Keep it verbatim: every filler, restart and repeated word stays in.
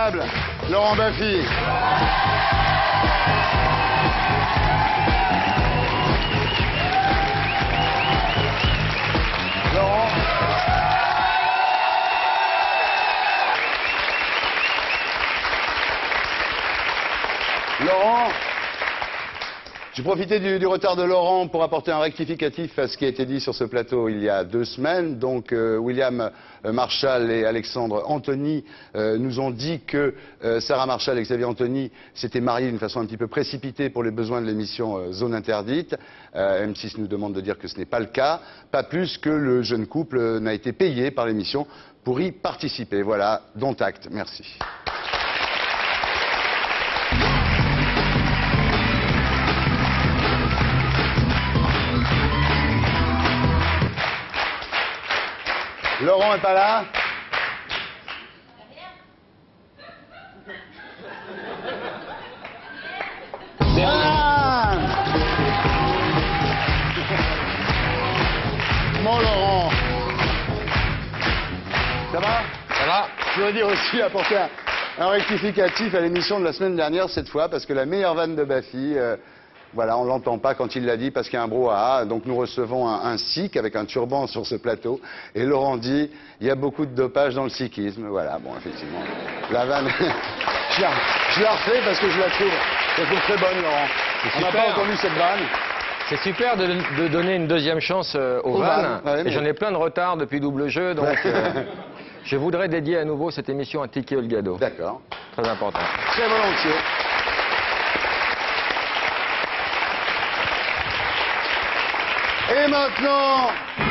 table, Laurent Baffy. Laurent. Laurent. J'ai profité du, du retard de Laurent pour apporter un rectificatif à ce qui a été dit sur ce plateau il y a deux semaines. Donc euh, William euh, Marshall et Alexandre Anthony euh, nous ont dit que euh, Sarah Marshall et Xavier Anthony s'étaient mariés d'une façon un petit peu précipitée pour les besoins de l'émission euh, Zone Interdite. Euh, M six nous demande de dire que ce n'est pas le cas, pas plus que le jeune couple euh, n'a été payé par l'émission pour y participer. Voilà, dont acte. Merci. Laurent est pas là? Ah Mon Laurent. Ça va? Ça va. Je voudrais dire aussi apporter un, un rectificatif à l'émission de la semaine dernière cette fois, parce que la meilleure vanne de Baffy, euh, voilà, on l'entend pas quand il l'a dit parce qu'il y a un brouhaha. Donc nous recevons un, un sikh avec un turban sur ce plateau. Et Laurent dit, il y a beaucoup de dopage dans le sikhisme. Voilà, bon, effectivement. La vanne, je la, je la refais parce que je la trouve, je la trouve très bonne, Laurent. On n'a pas entendu cette vanne. C'est super de, de donner une deuxième chance euh, aux, aux vannes. vannes. Ouais, mais... J'en ai plein de retard depuis double jeu, donc euh, je voudrais dédier à nouveau cette émission à Tiki Olgado. D'accord. Très important. Très volontiers. Et maintenant,